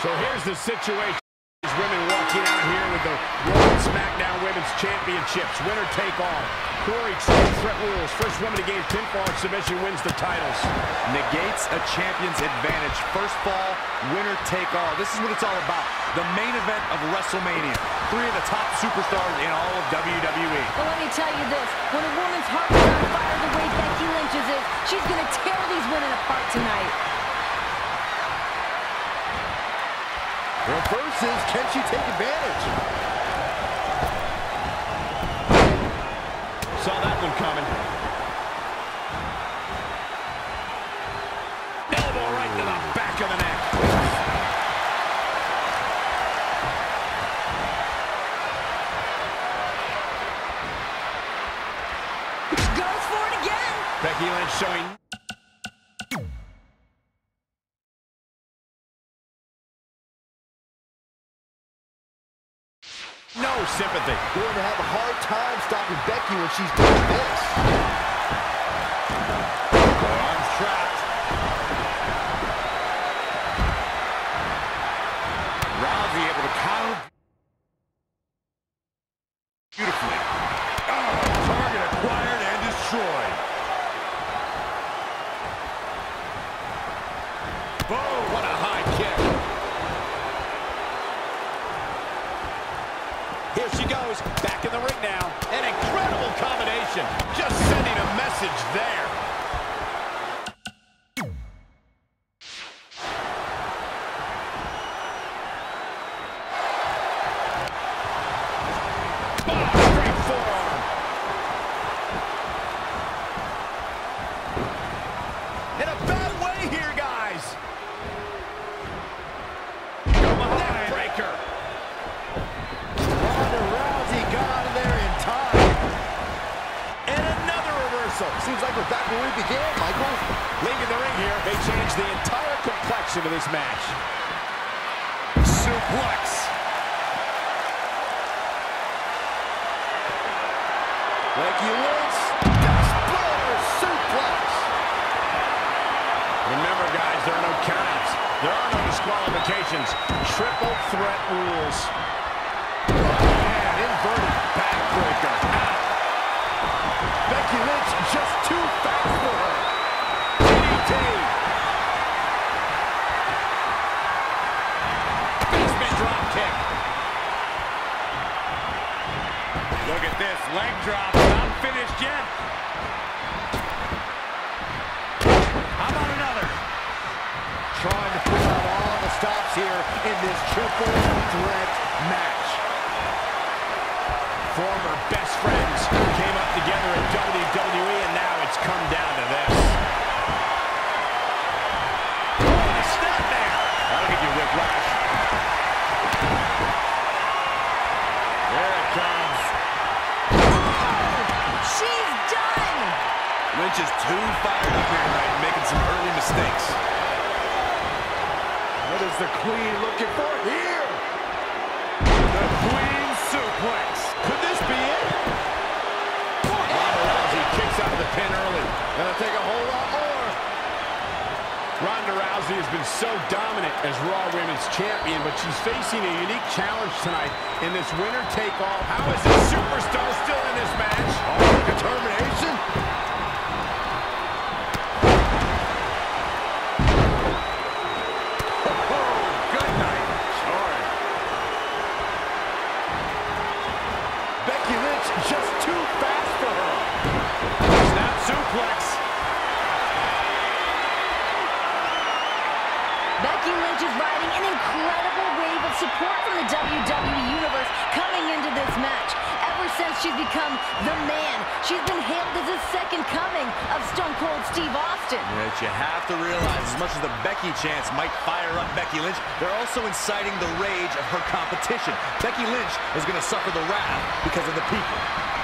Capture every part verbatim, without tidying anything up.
So here's the situation. These women walking out here with the Raw and SmackDown Women's Championships. Winner take all. Corey, triple threat rules. First woman to gain pinfall or submission wins the titles. Negates a champion's advantage. First fall, winner take all. This is what it's all about. The main event of WrestleMania. Three of the top superstars in all of W W E. Well, let me tell you this. When a woman's heart is on fire the way Becky Lynch's is, she's going to tear these women apart tonight. Reverses, can she take advantage? Saw that one coming. Elbow right to the back of the neck. Goes for it again. Becky Lynch showing... no sympathy. Going to have a hard time stopping Becky when she's doing this. Arms trapped. Rousey able to counter beautifully. Oh, target acquired and destroyed. Boom, what a high kick. Here she goes, back in the ring now. An incredible combination. Just sending a message there. Oh, great forearm. In a bad way here, guys. Go behind. Neck breaker. Seems like we're back where we began, Michael. Leaving the ring here, they change the entire complexion of this match. Suplex. Becky Lynch, Destroyer suplex. Remember, guys, there are no countouts. There are no disqualifications. Triple threat rules. And inverted backbreaker. Becky Lynch just too fast for her. D D T. Basement drop kick. Look at this leg drop. Not finished yet. How about another? Trying to pull out all the stops here in this triple threat match. Former best friends came up together in W W E, and now it's come down to this. Oh, a snap there. That'll give you whiplash. There it comes. She's done. Lynch is too fired up here tonight, making some early mistakes. What is the Queen looking for here? The Queen suplex. Could this be it? Ronda Rousey kicks out of the pin early. Gonna take a whole lot more. Ronda Rousey has been so dominant as Raw Women's Champion, but she's facing a unique challenge tonight in this winner-take-all. How is this superstar still in this match? All the determination. Just too fast for her. Snap suplex. Becky Lynch is riding an incredible wave of support from the W W E Universe coming into this match. Ever since she's become the man, she's been hailed as the second coming of Stone Cold Steve Austin. But you have to realize, as much as the Becky chants might fire up Becky Lynch, they're also inciting the rage of her competition. Becky Lynch is going to suffer the wrath because of the people.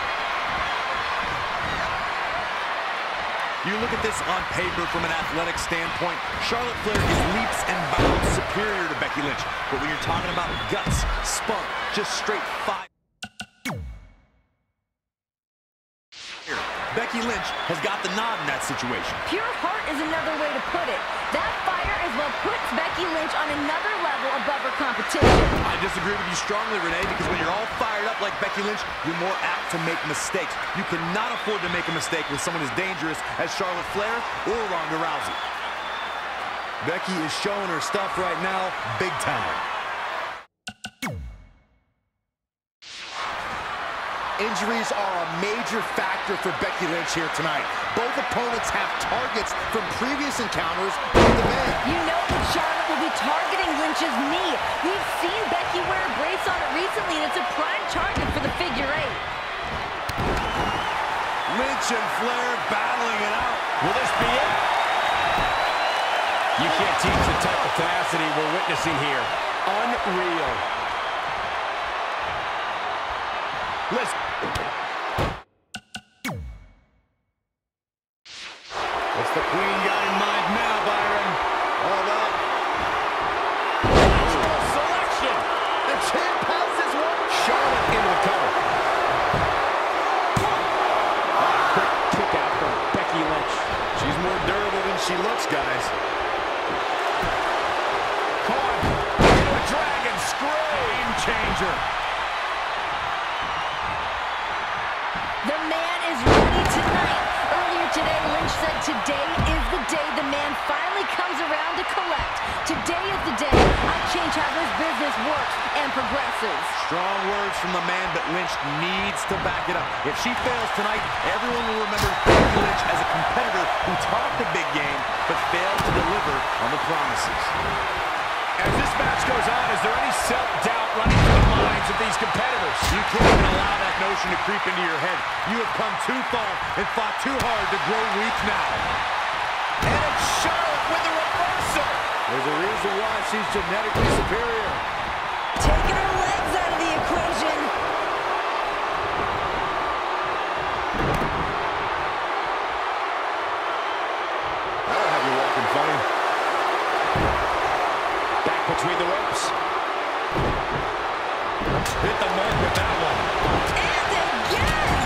You look at this on paper from an athletic standpoint, Charlotte Flair is leaps and bounds superior to Becky Lynch. But when you're talking about guts, spunk, just straight fire. Becky Lynch has got the nod in that situation. Pure heart is another way to put it. That fire is what puts Becky Lynch on another level above her competition. I disagree with you strongly, Renee, because when you're all fired up like Becky Lynch, you're more apt to make mistakes. You cannot afford to make a mistake with someone as dangerous as Charlotte Flair or Ronda Rousey. Becky is showing her stuff right now, big time. Injuries are a major factor for Becky Lynch here tonight. Both opponents have targets from previous encounters with the man. You know that Charlotte will be targeting Lynch's knee. We've seen Becky wear a brace on it recently, and it's a prime target for the figure eight. Lynch and Flair battling it out. Will this be it? You can't teach the type of tenacity we're witnessing here. Unreal. Listen. What's the queen got in mind now, Byron? All up. Natural selection. The champ has this one. Charlotte into the cover. Oh, quick kick out from Becky Lynch. She's more durable than she looks, guys. Caught into a dragon screw. Game changer. The man is ready tonight. Earlier today, Lynch said today is the day the man finally comes around to collect. Today is the day I change how this business works and progresses. Strong words from the man, but Lynch needs to back it up. If she fails tonight, everyone will remember Becky Lynch as a competitor who talked a big game, but failed to deliver on the promises. As this match goes on, is there any self-doubt running through the minds of these competitors? You can't even allow that notion to creep into your head. You have come too far and fought too hard to grow weak now. And it's Charlotte with a reversal. There's a reason why she's genetically superior. Taking her legs out of the equation. That'll have you walking funny. Back between the ropes. Hit the mark with that one. And again.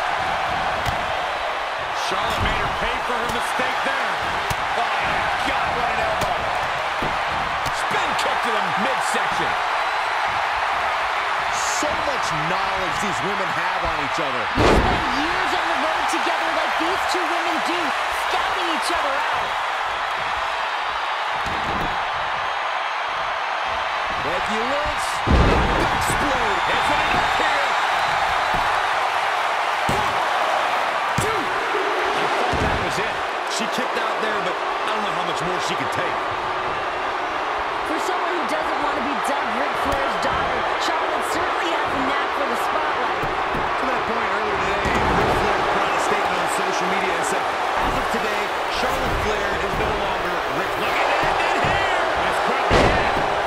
Charlotte made her pay for her mistake there. Oh, my God, what an elbow. Spin kick to the midsection. So much knowledge these women have on each other. You spend years on the road together like these two women do, scouting each other out. Becky Lynch, explode. It's enough here. Two. I thought that was it. She kicked out there, but I don't know how much more she could take. For someone who doesn't want to be dubbed Ric Flair's daughter, Charlotte certainly has a knack for the spotlight. To that point earlier today, Ric Flair put out a statement on social media and said, as of today, Charlotte Flair is no longer Ric Flair. Look at it in here. It's quick again.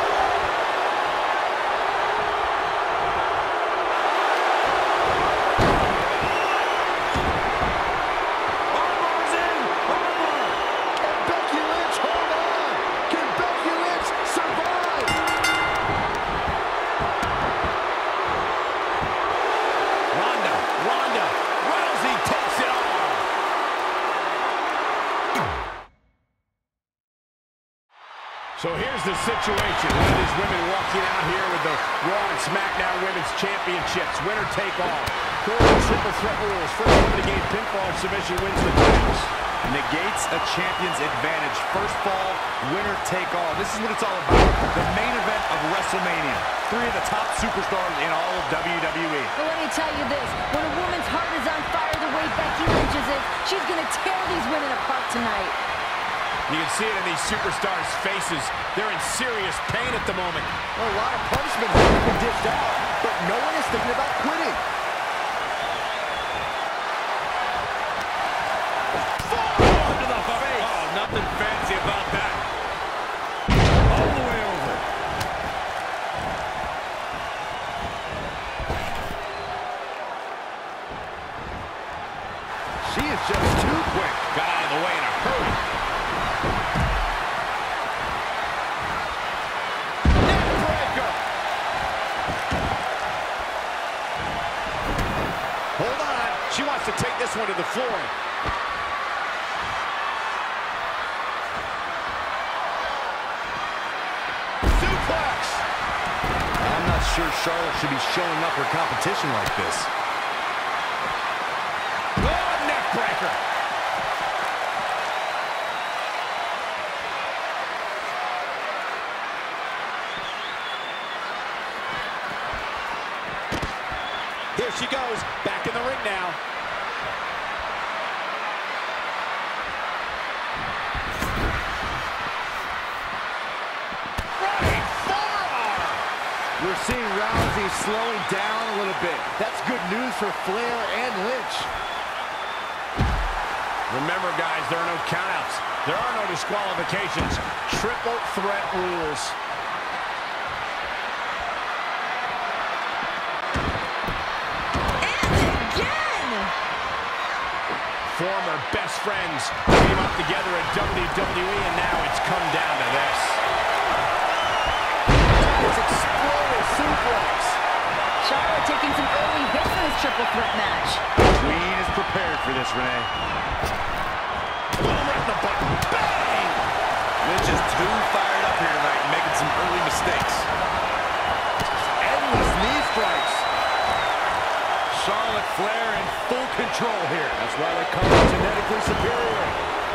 Armbar's in! Armbar! And Becky Lynch, hold on. Can Becky Lynch survive? Ronda, Ronda, Rousey takes it on. So here's the situation. One of these women walking out here with the Raw and SmackDown Women's Championships. Winner take all. Current triple threat rules. First woman to gain pinfall or submission wins the titles. Negates a champion's advantage. First fall, winner take all. This is what it's all about. The main event of WrestleMania. Three of the top superstars in all of W W E. But let me tell you this, when a woman's heart is on fire the way Becky Lynch's is, she's going to tear these women apart tonight. You can see it in these superstars' faces. They're in serious pain at the moment. A lot of punishment has been dished out, but no one is thinking about quitting. Forward to the face. Oh, nothing fancy about that. All the way over. She is just too quick. Got out of the way in a hurry. Neckbreaker. Hold on. She wants to take this one to the floor. Suplex! I'm not sure Charlotte should be showing up her competition like this. Oh, neck breaker! Here she goes, back in the ring now. Right forearm! We're seeing Rousey slowing down a little bit. That's good news for Flair and Lynch. Remember, guys, there are no countouts. There are no disqualifications. Triple threat rules. Former best friends came up together at W W E, and now it's come down to this. This explosive suplex. Charlotte taking some early hits in this triple threat match. Queen is prepared for this, Renee. Boom, right in the button. Bang! Lynch is too fired up here tonight, making some early mistakes. Endless knee strikes. Charlotte Flair in full control here. That's why they call it genetically superior.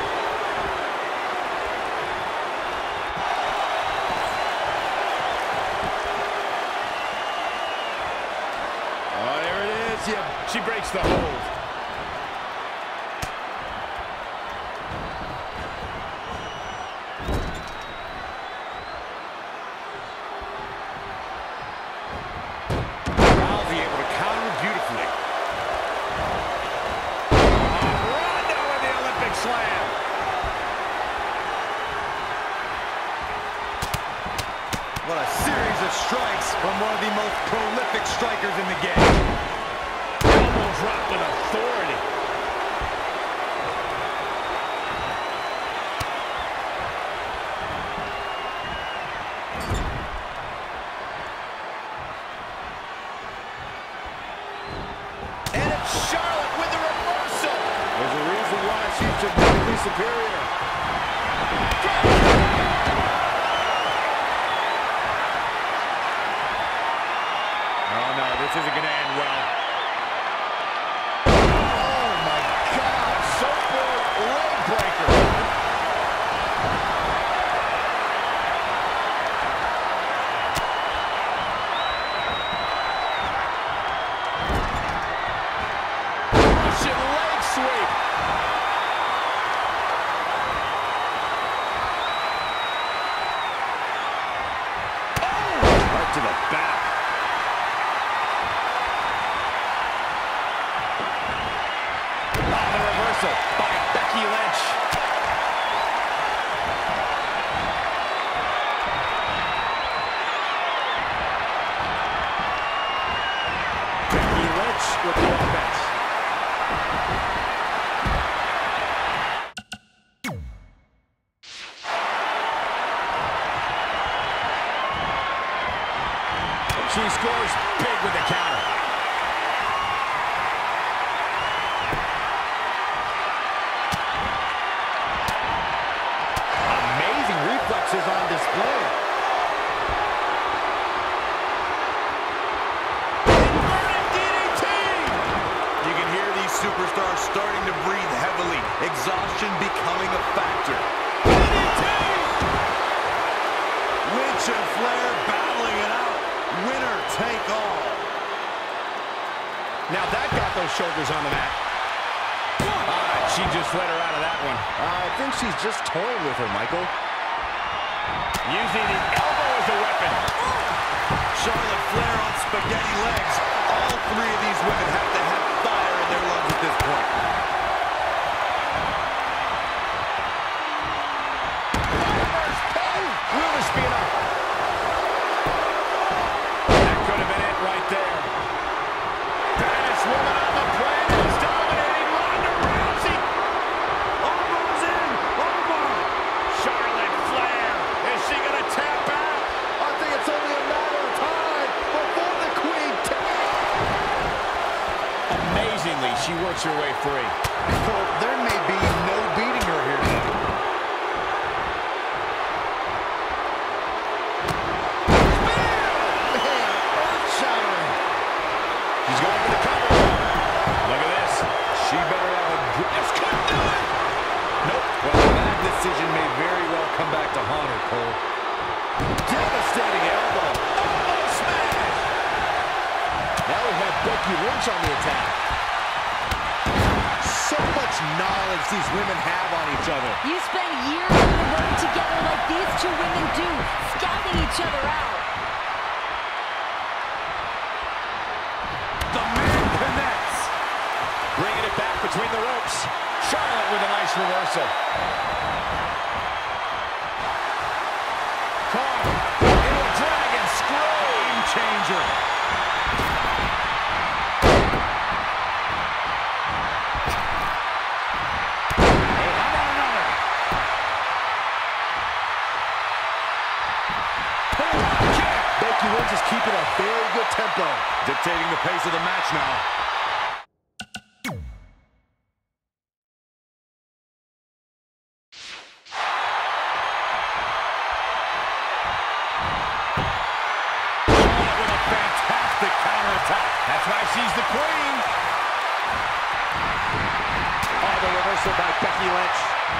Oh, there it is. Yeah, she breaks the hold. Rousey able to counter beautifully. Rondo with the Olympic slam. What a series of strikes from one of the most prolific strikers in the game. Elbow drop with authority. And it's Charlotte with the reversal. There's a reason why she's genetically superior. Oh, no, this isn't going to end well. Oh my God! Surfboard leg breaker. Russian leg sweep. Oh, right to the back. Oh, the reversal by Becky Lynch. Becky Lynch with the offense. She scores big with the counter. Amazing reflexes on display. Inverted D D T! You can hear these superstars starting to breathe heavily. Exhaustion becoming a factor. D D T! Lynch and Flair battling it out. Winner take all. Now that got those shoulders on the mat. Ah, she just let her out of that one. I think she's just toying with her, Michael. Using the elbow as a weapon. Charlotte Flair on spaghetti legs. All three of these women have to have fire in their lungs at this point. Witherspoon. That could have been it right there. Baddest woman on the planet is dominating Ronda Rousey. Elbows in. Over. Charlotte Flair. Is she going to tap out? I think it's only a matter of time before the Queen taps. Amazingly, she works her way free. back to haunt her, Cole. Devastating elbow. Elbow smash! Now we have Becky Lynch on the attack. So much knowledge these women have on each other. You spend years on the road together like these two women do, scouting each other out. The man connects. Bringing it back between the ropes. Charlotte with a nice reversal. Caught in a dragon screw. Game changer. Hey, how about another? Pull kick. Becky Lynch is keeping a very good tempo. Dictating the pace of the match now. That's why she's the queen. Oh, the reversal by Becky Lynch.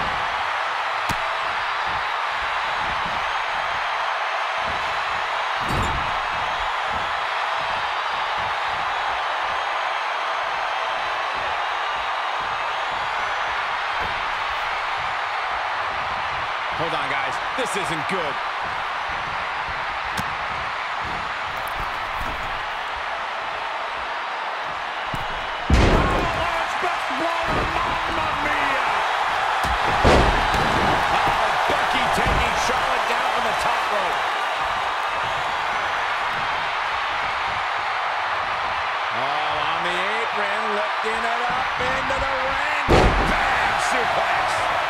Hold on, guys. This isn't good. Lifting it up into the ring. Bang! Suplex.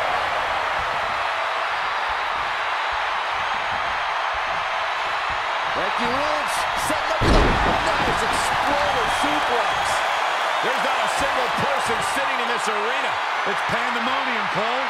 Becky Lynch setting up a nice exploder suplex. There's not a single person sitting in this arena. It's pandemonium, Cole.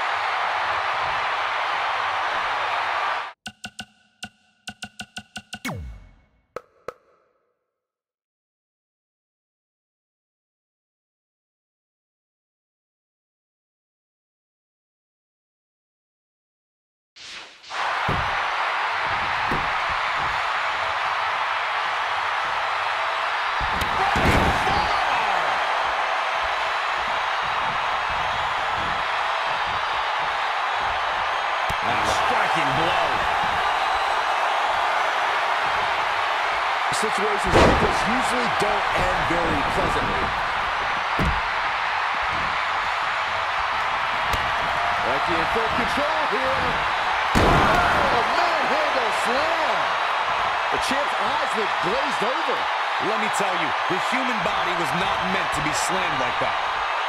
Blow. Situations like this usually don't end very pleasantly. Becky in full control here. Oh, a manhandle slam. The champ's eyes look glazed over. Let me tell you, the human body was not meant to be slammed like that.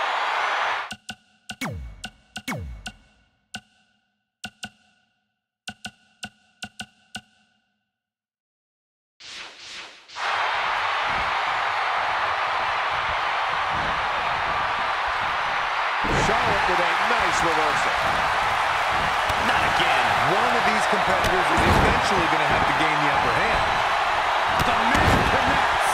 Charlotte with a nice reversal. Not again. One of these competitors is eventually going to have to gain the upper hand. The man connects.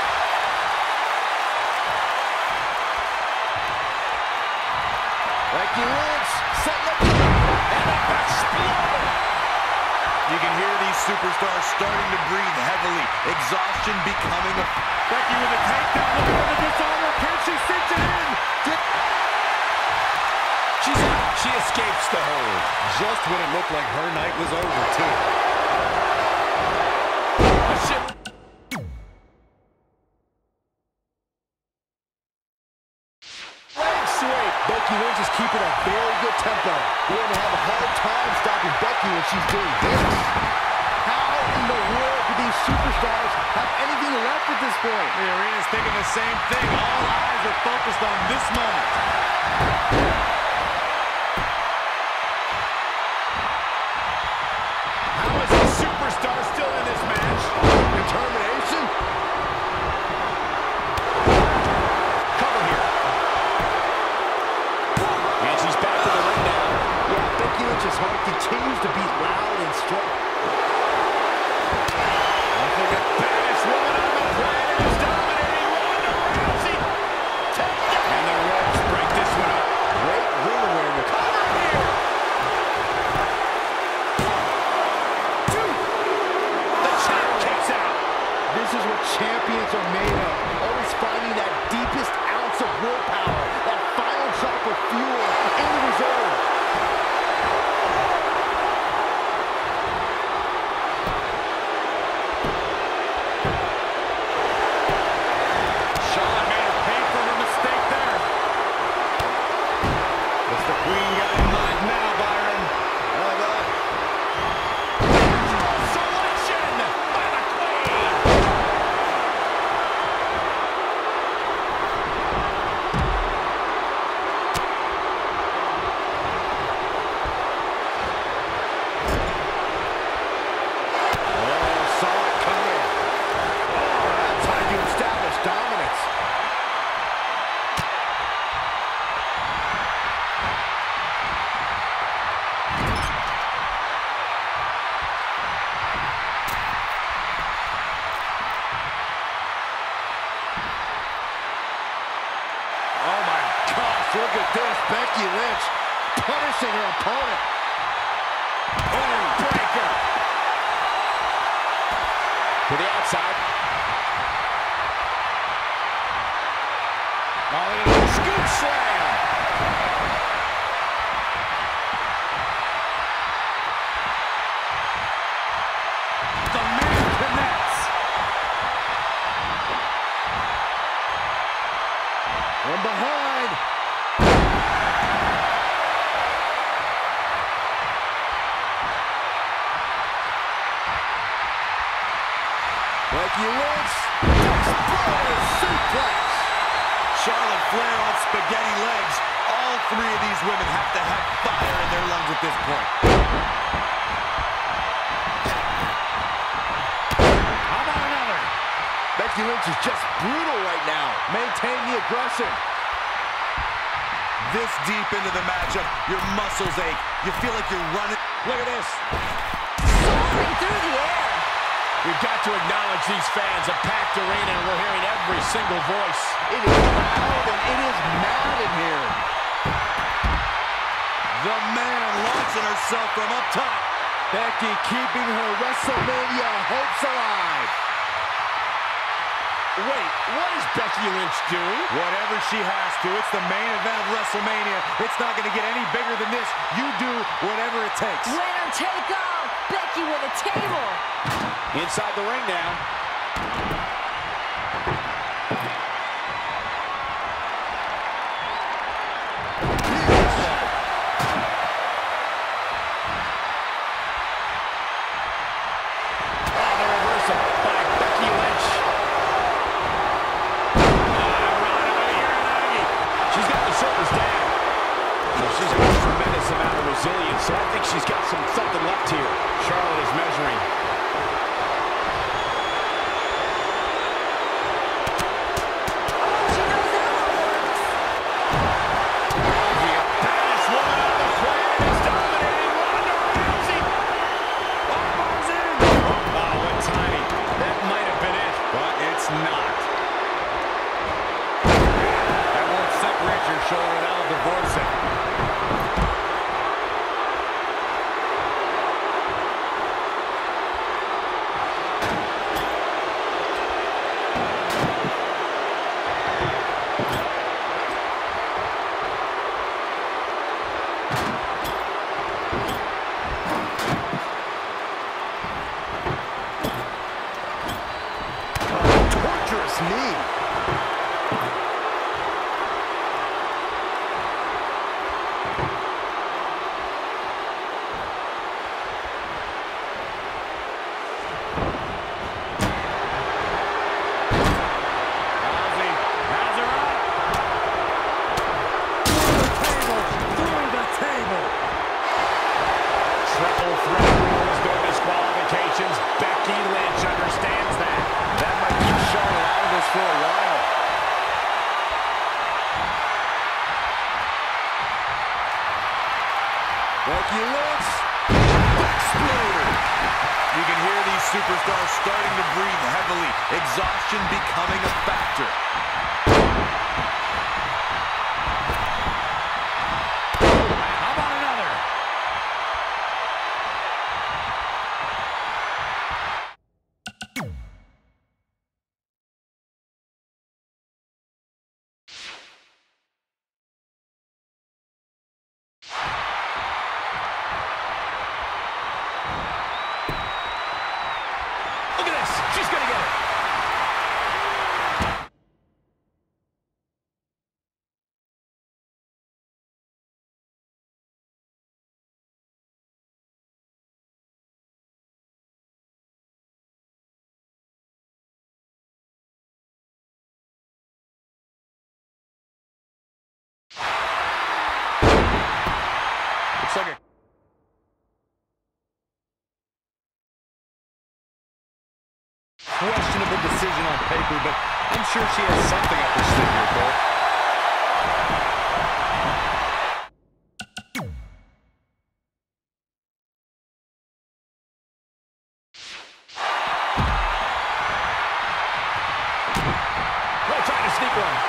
Becky Lynch setting up and up explode. You can hear these superstars starting to breathe heavily. Exhaustion becoming a... Becky with a takedown. Looking for the dishonor. Can she cinch it in? Did... She's out. She escapes the hold. Just when it looked like her night was over, too. A ship. Leg sweep. Becky Lynch is keeping a very good tempo. We're going to have a hard time stopping Becky when she's doing this. How in the world do these superstars have anything left at this point? The arena's thinking the same thing. All eyes are focused on this moment. Superstar still in this match. Determination. Cover here. And she's back to the ring now. Yeah, Becky Lynch's heart continues to beat loud and strong. I think the baddest woman on the planet is dominating Ronda Rousey. Take it. And the ropes break this one up. Great ring awareness. Cover here. fuel in the reserve. Charlotte made her pay for her mistake there. What's the queen got in mind now, Byron? How about Selection by the queen. Oh, saw it coming. Oh, that's how you establish dominance. Oh my gosh, look at this. Becky Lynch punishing her opponent. Boom, breaker. To the outside. Oh, look at that scoop slam. The man connects. From behind. Becky Lynch. Exploder suplex. Charlotte Flair on spaghetti legs. All three of these women have to have fire in their lungs at this point. How about another? Becky Lynch is just brutal right now. Maintain the aggression. This deep into the matchup, your muscles ache. You feel like you're running. Look at this. Soaring through the air. We've got to acknowledge these fans, a packed arena, and we're hearing every single voice. It is loud and it is mad in here. The man launching herself from up top. Becky keeping her WrestleMania hopes alive. Wait, what is Becky Lynch doing? Whatever she has to, it's the main event of WrestleMania. It's not going to get any bigger than this. You do whatever it takes. Winner take all. Becky with a table. Inside the ring now. Oh, the reversal by Becky Lynch. She's got the shoulders down. Well, she's got a tremendous amount of resilience, so I think she's got some something left here. Charlotte is measuring. She knows how it works. The baddest woman on the planet is dominating Ronda Rousey. Arms in. Oh, what timing. That might have been it, but it's not. That won't separate your shoulder. That'll divorce it. Torturous knee. Rousey has her up. Through the table. Triple threat rules, no disqualifications. Becky Lynch understands that. That might keep Charlotte out of this for a while. Becky Lynch. Exploder. You can hear these superstars starting to breathe heavily. Exhaustion becoming a factor. gonna get it. Looks like a questionable decision on paper, but I'm sure she has something up her sleeve here, Cole. They're trying to sneak one.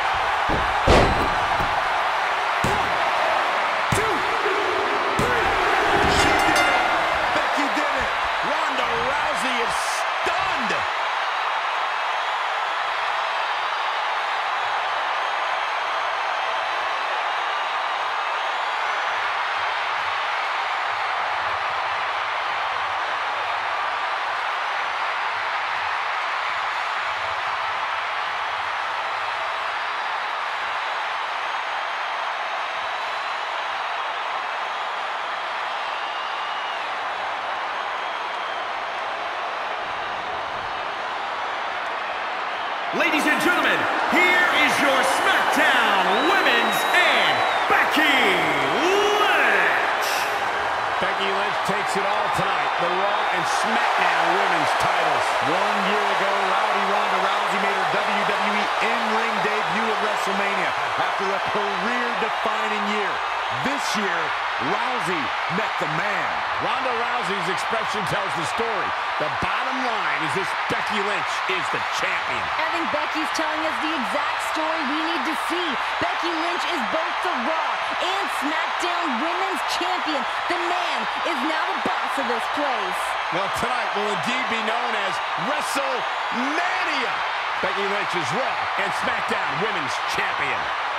Ladies and gentlemen, here is your SmackDown Women's and Becky Lynch. Becky Lynch takes it all tonight. The Raw and SmackDown Women's titles. One year ago, Rowdy Ronda Rousey made her W W E in-ring debut at WrestleMania after a career-defining year. This year, Rousey met the man. Ronda Rousey's expression tells the story. The bottom line is this: Becky Lynch is the champion. I think Becky's telling us the exact story we need to see. Becky Lynch is both the Raw and SmackDown Women's Champion. The man is now the boss of this place. Well, tonight will indeed be known as WrestleMania. Becky Lynch is Raw and SmackDown Women's Champion.